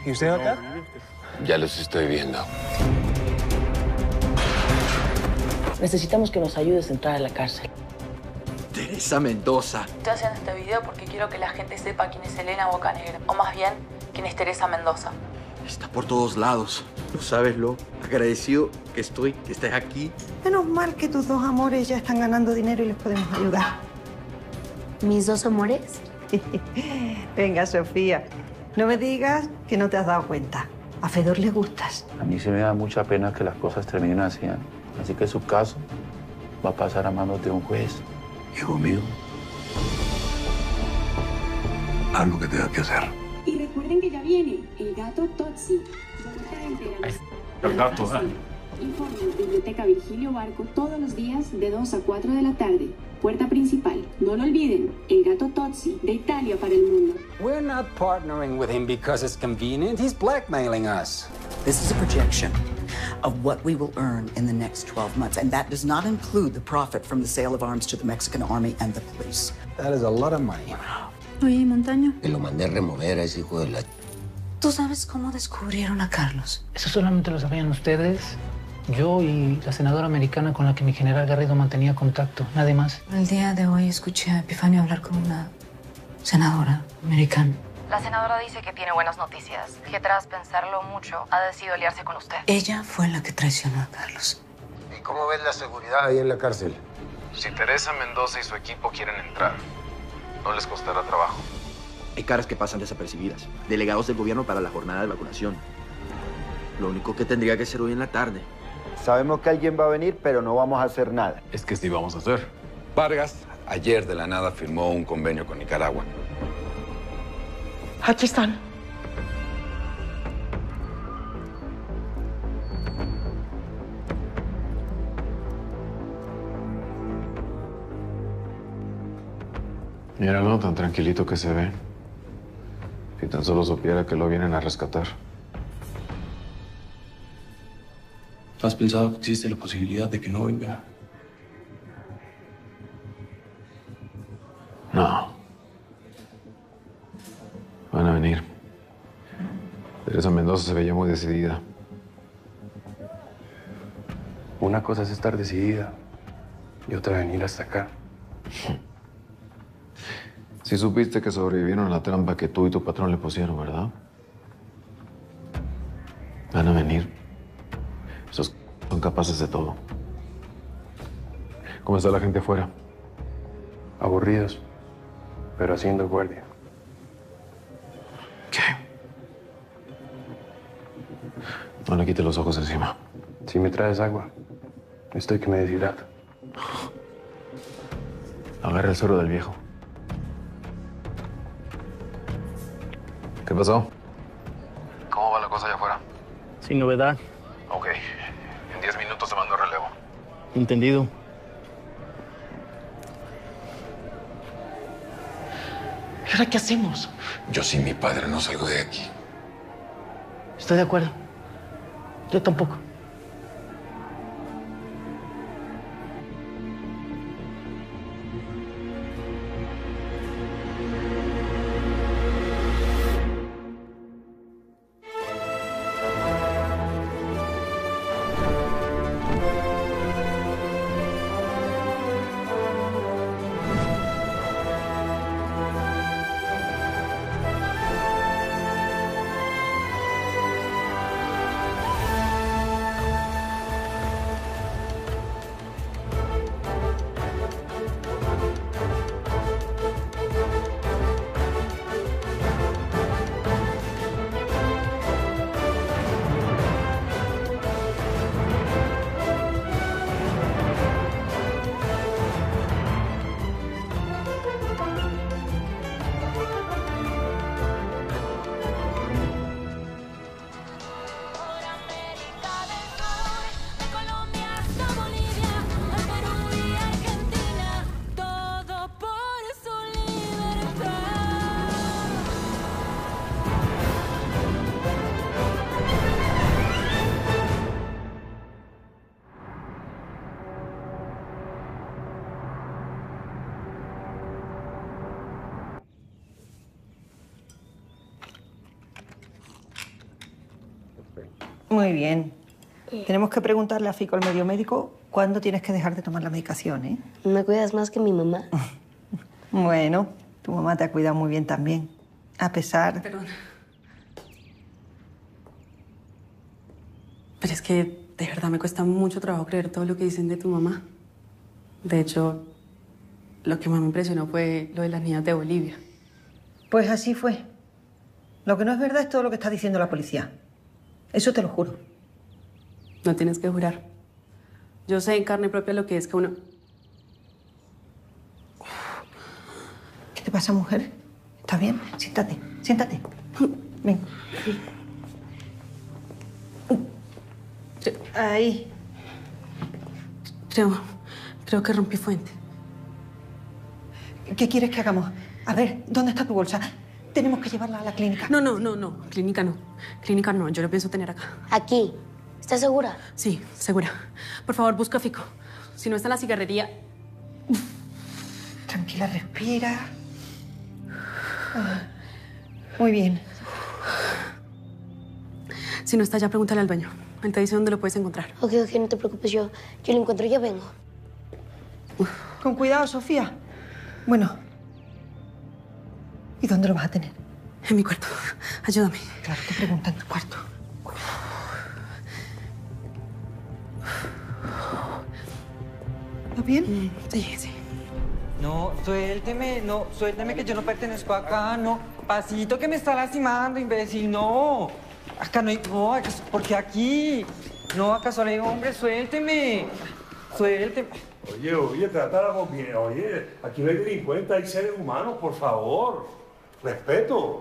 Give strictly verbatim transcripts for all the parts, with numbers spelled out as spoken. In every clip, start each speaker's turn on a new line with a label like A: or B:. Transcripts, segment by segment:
A: ¿Y usted acá?
B: Ya los estoy viendo.
C: Necesitamos que nos ayudes a entrar a la cárcel.
D: Teresa Mendoza.
E: Estoy haciendo este video porque quiero que la gente sepa quién es Elena Bocanegra. O más bien, quién es Teresa Mendoza.
D: Está por todos lados. No sabes lo agradecido que estoy que estés aquí.
F: Menos mal que tus dos amores ya están ganando dinero y les podemos ayudar.
G: ¿Mis dos amores?
F: Venga, Sofía. No me digas que no te has dado cuenta. A Fedor le gustas.
H: A mí sí me da mucha pena que las cosas terminen así, ¿eh? Así que su caso va a pasar a manos de un juez.
B: Hijo mío, haz lo que tengas que hacer.
I: Y recuerden que ya viene el gato Totsi.
A: El gato, ¿eh?
I: Informe Biblioteca Virgilio Barco todos los días de dos a cuatro de la tarde. Puerta principal. No lo olviden, el gato Totsi, de Italia para el mundo.
J: We're not partnering with him because it's convenient. He's blackmailing us.
K: This is a projection of what we will earn in the next twelve months, and that does not include the profit from the sale of arms to the Mexican army and the police.
J: That is a lot of money.
G: Oye, Montaño.
B: Que lo mandé a remover a ese hijo de la...
K: ¿Tú sabes cómo descubrieron a Carlos?
C: Eso solamente lo sabían ustedes, yo y la senadora americana con la que mi general Garrido mantenía contacto, nadie más.
K: El día de hoy escuché a Epifanio hablar con una senadora americana.
L: La senadora dice que tiene buenas noticias, que tras pensarlo mucho ha decidido aliarse con usted.
K: Ella fue la que traicionó a Carlos.
B: ¿Y cómo ves la seguridad ahí en la cárcel?
M: Si Teresa Mendoza y su equipo quieren entrar, no les costará trabajo.
D: Hay caras que pasan desapercibidas. Delegados del gobierno para la jornada de vacunación. Lo único que tendría que ser hoy en la tarde.
N: Sabemos que alguien va a venir, pero no vamos a hacer nada.
A: Es que sí vamos a hacer.
B: Vargas ayer de la nada firmó un convenio con Nicaragua.
F: Aquí están.
O: Míralo, tan tranquilito que se ve. Si tan solo supiera que lo vienen a rescatar.
H: ¿Has pensado que existe la posibilidad de que no venga?
O: No. Van a venir. Teresa Mendoza se veía muy decidida.
H: Una cosa es estar decidida y otra venir hasta acá.
O: Sí supiste que sobrevivieron a la trampa que tú y tu patrón le pusieron, ¿verdad? Van a venir. Esos son capaces de todo. ¿Cómo está la gente afuera?
H: Aburridos, pero haciendo guardia.
O: ¿Qué? No le quite los ojos encima.
H: Si me traes agua, estoy que me deshidrato.
O: Agarra el suero del viejo. ¿Qué pasó?
M: ¿Cómo va la cosa allá afuera?
A: Sin novedad.
M: Ok. En diez minutos te mando relevo.
A: Entendido.
C: ¿Y ahora qué hacemos?
B: Yo sin mi padre no salgo de aquí.
C: Estoy de acuerdo. Yo tampoco.
F: Muy bien. Tenemos que preguntarle a Fico, el medio médico, cuándo tienes que dejar de tomar la medicación, ¿eh?
G: ¿Me cuidas más que mi mamá?
F: Bueno, tu mamá te ha cuidado muy bien también. A pesar...
P: Perdón. Pero es que de verdad me cuesta mucho trabajo creer todo lo que dicen de tu mamá. De hecho, lo que más me impresionó fue lo de las niñas de Bolivia.
F: Pues así fue. Lo que no es verdad es todo lo que está diciendo la policía. Eso te lo juro.
P: No tienes que jurar. Yo sé en carne propia lo que es que uno...
F: ¿Qué te pasa, mujer? ¿Estás bien? Siéntate, siéntate. Ven. Ahí.
P: Creo, creo que rompí fuente.
F: ¿Qué quieres que hagamos? A ver, ¿dónde está tu bolsa? Tenemos que llevarla a la clínica.
P: No, no, no, no. Clínica no. Clínica no. Yo lo pienso tener acá.
G: Aquí. ¿Estás segura?
P: Sí, segura. Por favor, busca a Fico. Si no está en la cigarrería...
F: Tranquila, respira. Ah, muy bien.
P: Si no está allá, pregúntale al dueño. Él te dice dónde lo puedes encontrar.
G: Ok, ok, no te preocupes. Yo, yo lo encuentro y ya vengo.
F: Con cuidado, Sofía. Bueno. ¿Y dónde lo vas a tener?
P: En mi cuarto. Ayúdame.
F: Claro, te pregunta en tu cuarto. ¿Está bien?
P: Sí, sí.
Q: No, suélteme, no, suélteme que yo no pertenezco acá, no. Pasito que me está lastimando, imbécil, no. Acá no hay, no, acá, ¿por qué aquí? No, acá solo hay hombres, suélteme. Suélteme.
R: Oye, oye, trátala con bien. Oye, aquí no hay delincuentes, hay seres humanos, por favor. Respeto.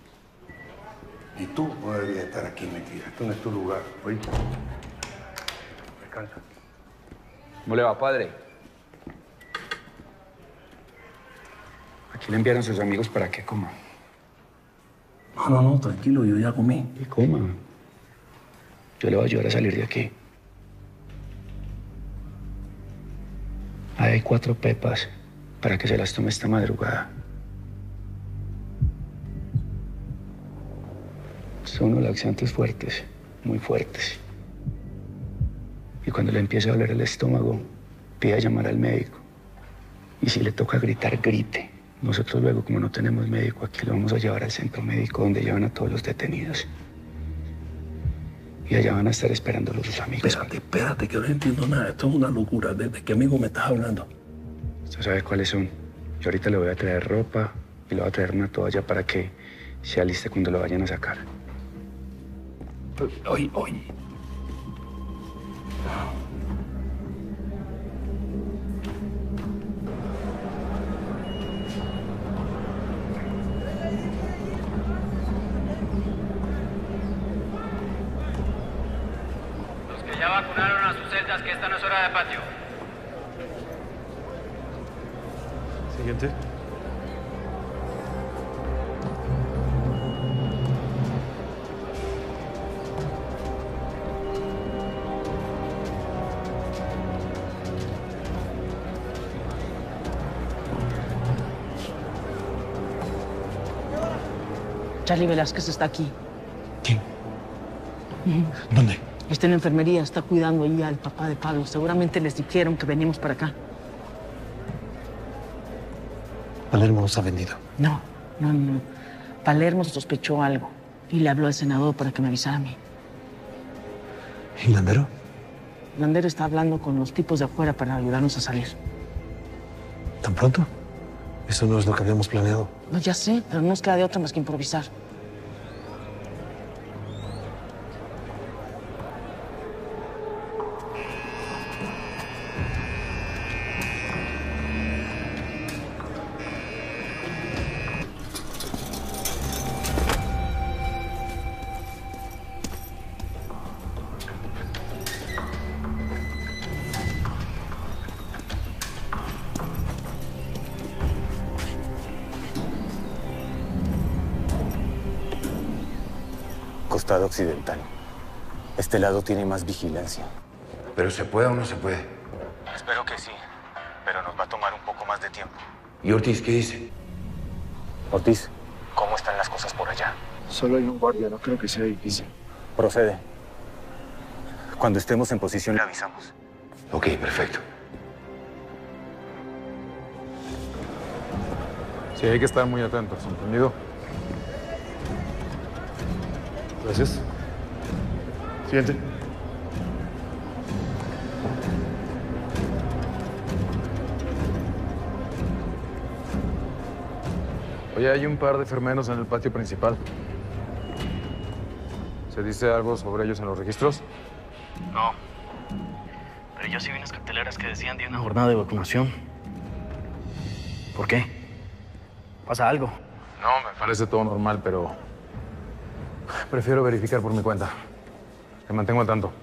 R: Y tú no deberías estar aquí metida. Esto no es tu lugar, oye. Descansa.
J: ¿Cómo le va, padre? Aquí le enviaron sus amigos para que coma.
R: No, no, no, tranquilo, yo ya comí.
J: Y coma. Yo le voy a ayudar a salir de aquí. Ahí hay cuatro pepas para que se las tome esta madrugada. Son unos laxantes fuertes, muy fuertes. Y cuando le empiece a doler el estómago, pida llamar al médico. Y si le toca gritar, grite. Nosotros luego, como no tenemos médico aquí, lo vamos a llevar al centro médico donde llevan a todos los detenidos. Y allá van a estar esperándolo sus amigos.
R: Espérate, espérate, que no entiendo nada. Esto es una locura. ¿De qué amigo me estás hablando?
J: Usted sabe cuáles son. Yo ahorita le voy a traer ropa y le voy a traer una toalla para que se aliste cuando lo vayan a sacar.
R: Oye, oye.
S: Los que ya vacunaron a sus celdas, que esta no es hora de patio.
O: Siguiente.
T: Charlie Velázquez está aquí.
R: ¿Quién? ¿Dónde?
T: Está en la enfermería, está cuidando ahí al papá de Pablo. Seguramente les dijeron que venimos para acá.
R: Palermo nos ha vendido.
T: No, no, no. Palermo sospechó algo y le habló al senador para que me avisara a mí.
R: ¿Y Landero?
T: Landero está hablando con los tipos de afuera para ayudarnos a salir.
R: ¿Tan pronto? Eso no es lo que habíamos planeado.
T: No, ya sé, pero no nos queda de otra más que improvisar.
U: Costado occidental. Este lado tiene más vigilancia.
B: ¿Pero se puede o no se puede?
U: Espero que sí, pero nos va a tomar un poco más de tiempo.
B: ¿Y Ortiz qué dice?
U: Ortiz, ¿cómo están las cosas por allá?
O: Solo hay un guardia, no creo que sea difícil.
U: Procede.
E: Cuando estemos en posición, le avisamos.
B: Ok, perfecto.
O: Sí, hay que estar muy atentos, ¿entendido? Gracias. Siguiente. Oye, hay un par de enfermeros en el patio principal. ¿Se dice algo sobre ellos en los registros?
A: No. Pero yo sí vi unas carteleras que decían de una jornada de vacunación. ¿Por qué? ¿Pasa algo?
O: No, me parece todo normal, pero prefiero verificar por mi cuenta. Te mantengo al tanto.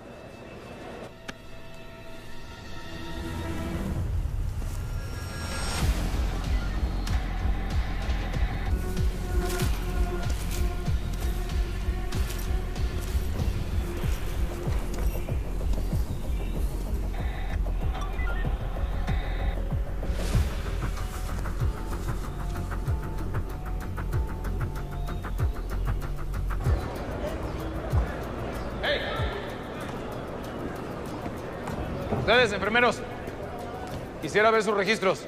O: Ustedes, enfermeros, quisiera ver sus registros.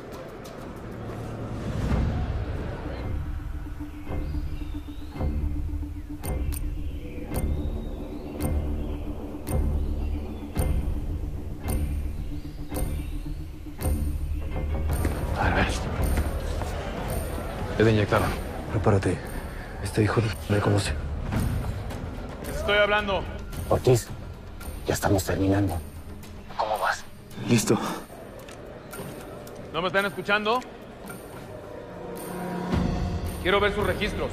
O: A ver. He de inyectarlo.
E: Prepárate. Este hijo de me conoce.
O: Estoy hablando.
E: Ortiz, ya estamos terminando. ¿Cómo vas? Listo.
O: ¿No me están escuchando? Quiero ver sus registros.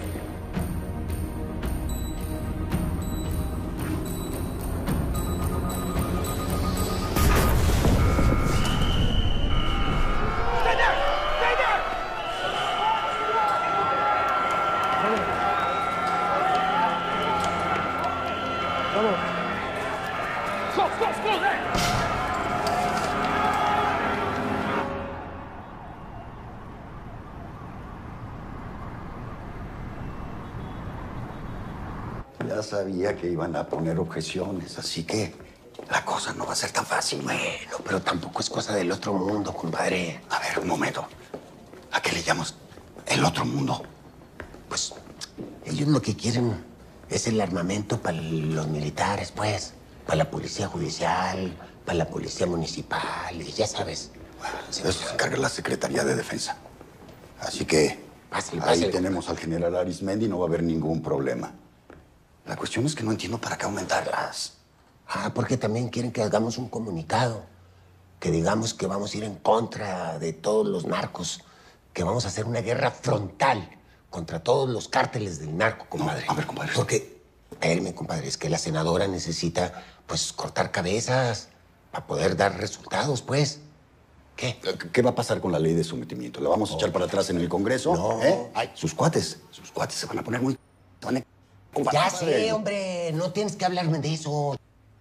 V: Ya sabía que iban a poner objeciones, así que la cosa no va a ser tan fácil.
W: Bueno, pero tampoco es cosa del otro mundo, compadre.
V: A ver, un momento. ¿A qué le llamas el otro mundo?
W: Pues ellos lo que quieren es el armamento para los militares, pues. Para la policía judicial, para la policía municipal, y ya sabes.
V: Bueno, de eso se encarga la Secretaría de Defensa. Así que
W: Pásale,
V: ahí
W: pásale.
V: tenemos al general Arismendi y no va a haber ningún problema. La cuestión es que no entiendo para qué aumentarlas.
W: Ah, porque también quieren que hagamos un comunicado. Que digamos que vamos a ir en contra de todos los narcos. Que vamos a hacer una guerra frontal contra todos los cárteles del narco, compadre.
V: No, a ver, compadre.
W: Porque, espérame, compadre, es que la senadora necesita, pues, cortar cabezas para poder dar resultados, pues. ¿Qué?
V: ¿Qué va a pasar con la ley de sometimiento? ¿La vamos a echar para atrás en el Congreso?
W: No.
V: ¿Eh? Ay, sus cuates, sus cuates se van a poner muy... se van a...
W: Ya sé, hombre, no tienes que hablarme de eso.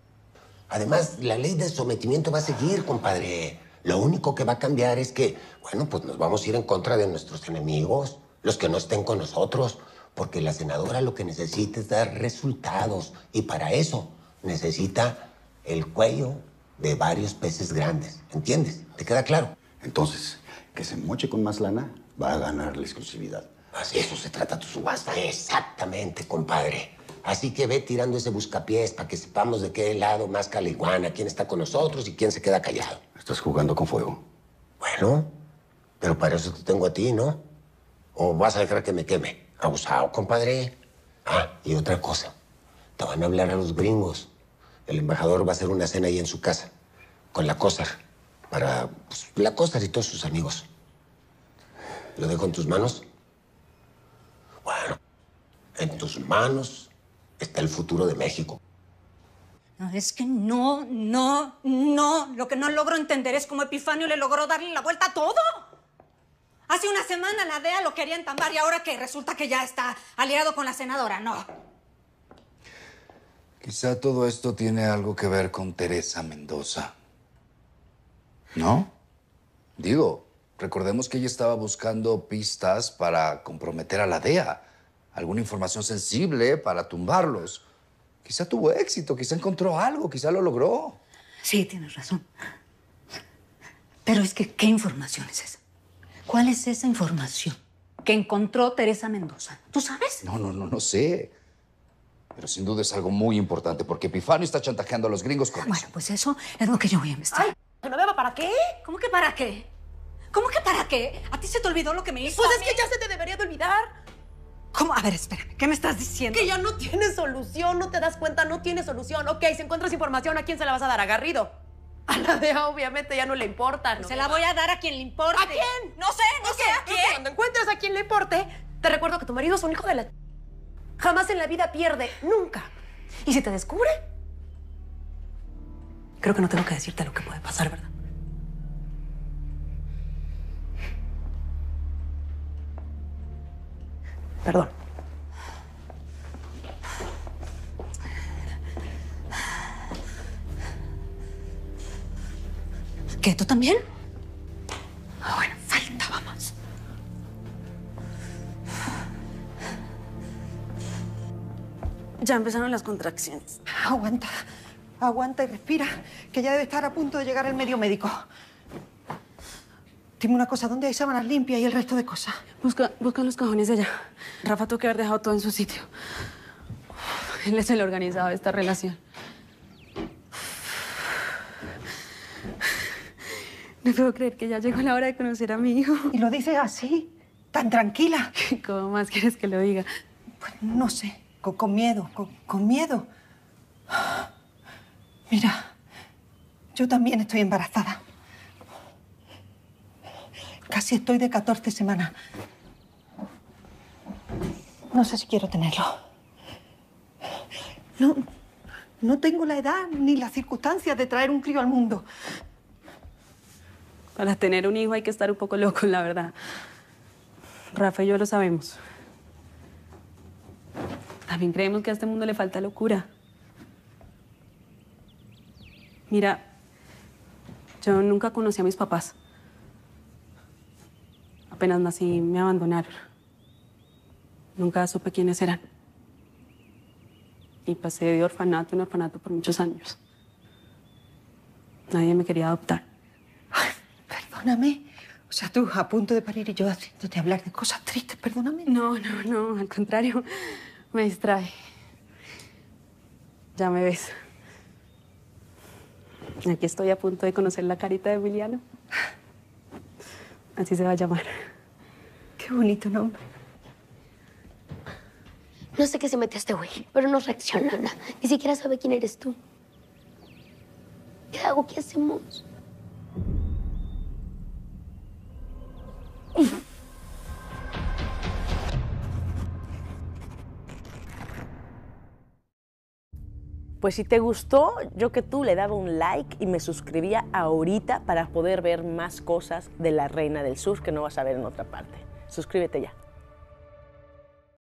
W: Además, la ley de sometimiento va a seguir, compadre. Lo único que va a cambiar es que, bueno, pues nos vamos a ir en contra de nuestros enemigos, los que no estén con nosotros, porque la senadora lo que necesita es dar resultados y para eso necesita el cuello de varios peces grandes. ¿Entiendes? ¿Te queda claro?
V: Entonces, que se moche con más lana, va a ganar la exclusividad.
W: Así eso se trata tu subasta. Exactamente, compadre. Así que ve tirando ese buscapiés para que sepamos de qué lado más caliguana, quién está con nosotros y quién se queda callado.
V: Estás jugando con fuego.
W: Bueno, pero para eso te tengo a ti, ¿no? ¿O vas a dejar que me queme? Abusado, compadre. Ah, y otra cosa. Te van a hablar a los gringos. El embajador va a hacer una cena ahí en su casa, con la COSAR, para pues, la COSAR y todos sus amigos. ¿Lo dejo en tus manos? Bueno, en tus manos está el futuro de México.
X: No, es que no, no, no. Lo que no logro entender es cómo Epifanio le logró darle la vuelta a todo. Hace una semana la D E A lo quería entambar y ahora que resulta que ya está aliado con la senadora. No.
B: Quizá todo esto tiene algo que ver con Teresa Mendoza. ¿No? Digo, recordemos que ella estaba buscando pistas para comprometer a la D E A. Alguna información sensible para tumbarlos. Quizá tuvo éxito, quizá encontró algo, quizá lo logró.
X: Sí, tienes razón. Pero es que, ¿qué información es esa? ¿Cuál es esa información que encontró Teresa Mendoza? ¿Tú sabes?
B: No, no, no, no sé. Pero sin duda es algo muy importante porque Epifanio está chantajeando a los gringos con
X: Bueno,
B: eso.
X: pues eso es lo que yo voy a investigar.
D: Ay, Genoveva, ¿para qué?
X: ¿Cómo que para qué? ¿Cómo que para qué? ¿A ti se te olvidó lo que me hizo?
D: Pues
X: a
D: es
X: mí?
D: que ya se te debería de olvidar.
X: ¿Cómo? A ver, espérame. ¿Qué me estás diciendo?
D: Que ya no tiene solución, ¿no te das cuenta? No tiene solución. Ok, si encuentras información, ¿a quién se la vas a dar? ¿A Garrido? A la D E A obviamente ya no le importa, ¿no?
X: Se la voy a dar a quien le importe.
D: ¿A quién?
X: No sé, no sé a quién.
D: Cuando encuentres a quien le importe, te recuerdo que tu marido es un hijo de la... Jamás en la vida pierde, nunca. Y si te descubre, creo que no tengo que decirte lo que puede pasar, ¿verdad? Perdón.
X: ¿Qué? ¿Tú también? Ah, bueno, faltaba más.
P: Ya empezaron las contracciones.
F: Aguanta, aguanta y respira, que ya debe estar a punto de llegar el medio médico. Dime una cosa, ¿dónde hay sábanas limpias y el resto de cosas?
P: Busca, busca en los cajones de allá. Rafa tuvo que haber dejado todo en su sitio. Él es el organizado de esta relación. No puedo creer que ya llegó la hora de conocer a mi hijo.
F: ¿Y lo dices así? ¿Tan tranquila?
P: ¿Cómo más quieres que lo diga?
F: Pues no sé, con, con miedo, con, con miedo. Mira, yo también estoy embarazada. Casi estoy de catorce semanas. No sé si quiero tenerlo. No, no tengo la edad ni las circunstancias de traer un crío al mundo.
P: Para tener un hijo hay que estar un poco loco, la verdad. Rafa y yo lo sabemos. También creemos que a este mundo le falta locura. Mira, yo nunca conocí a mis papás. Apenas nací, me abandonaron. Nunca supe quiénes eran. Y pasé de orfanato en orfanato por muchos años. Nadie me quería adoptar.
F: Ay, perdóname. O sea, tú a punto de parir y yo haciéndote hablar de cosas tristes, perdóname.
P: No, no, no, al contrario, me distrae. Ya me ves. Aquí estoy a punto de conocer la carita de Emiliano. Así se va a llamar.
F: Qué bonito nombre.
G: No sé qué se mete a este güey, pero no reacciona nada. Ni siquiera sabe quién eres tú. ¿Qué hago? ¿Qué hacemos?
I: Pues si te gustó, yo que tú le daba un like y me suscribía ahorita para poder ver más cosas de La Reina del Sur que no vas a ver en otra parte. Suscríbete ya.